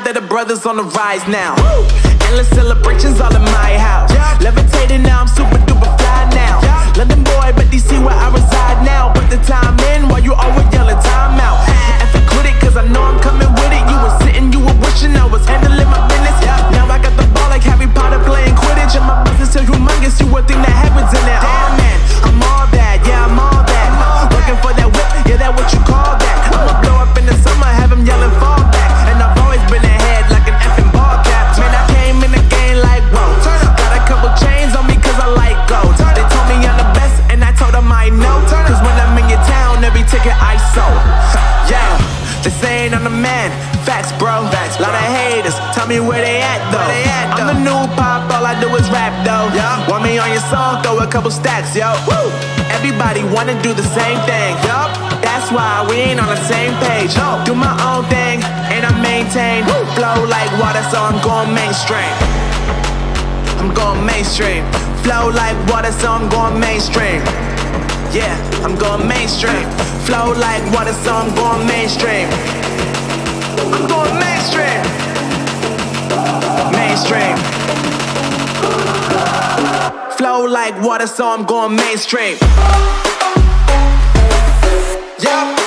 that the brothers on the rise now. Endless celebrations all in my house. Levitating now, I'm super duper fly now. London boy, but DC where I reside now. Put the time in while you always yelling time out. F it, quit it, cause I know I'm coming with it. You were sitting, you were wishing I was handling my business. Now I got the ball like Harry Potter playing Quidditch. And my business is humongous, you would think that happens in there. Damn man, I'm all that, yeah I'm all that. Working for that whip, yeah that what you call that. I'ma blow up in the summer, have him yelling fall back. And I've always been ahead like an effing ball cap. Man, I came in the game like whoa. Got a couple chains on me cause I like gold. They told me I'm the best and I told them I know. Cause when I'm in your town, every ticket I sold. Yeah, they saying I'm the man. Facts bro, lot of haters, tell me where they at though. I'm the new pop, all I do is rap though. Want me on your song, throw a couple stacks, yo. Woo! Everybody wanna do the same thing, yup. That's why we ain't on the same page. Do my own thing, and I maintain. Flow like water, so I'm going mainstream. I'm going mainstream. Flow like water, so I'm going mainstream. Yeah, I'm going mainstream. Flow like water, so I'm going mainstream. I'm going mainstream. Mainstream. Flow like water, so I'm going mainstream. Yeah.